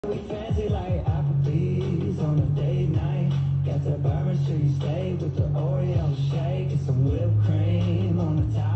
We fancy like Applebee's on a date night. Got the Bourbon Street steak with the Oreo shake and some whipped cream on the top.